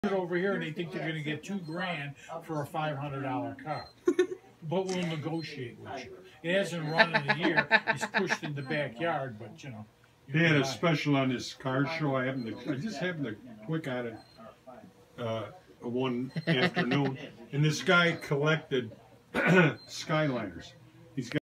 over here and they think they're going to get $2,000 for a $500 car. But we'll negotiate with you. It hasn't run in a year. It's pushed in the backyard, but you know. They had a special on this car show. I just happened to click on it one afternoon, and this guy collected Skyliners.